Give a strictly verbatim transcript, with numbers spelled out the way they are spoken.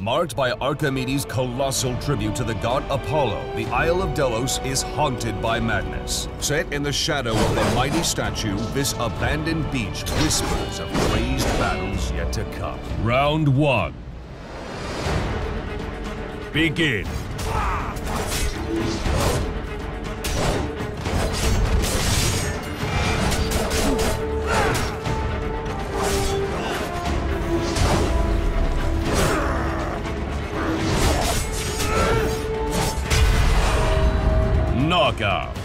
Marked by Archimedes' colossal tribute to the god Apollo, the Isle of Delos is haunted by madness. Set in the shadow of the mighty statue, this abandoned beach whispers of crazed battles yet to come. Round one. Begin. Knockout.